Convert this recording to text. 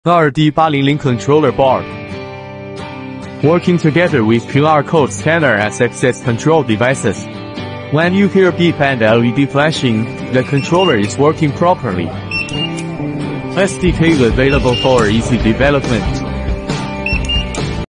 The RD800 controller board. Working together with QR code scanner as access control devices. When you hear beep and LED flashing, the controller is working properly. SDK available for easy development.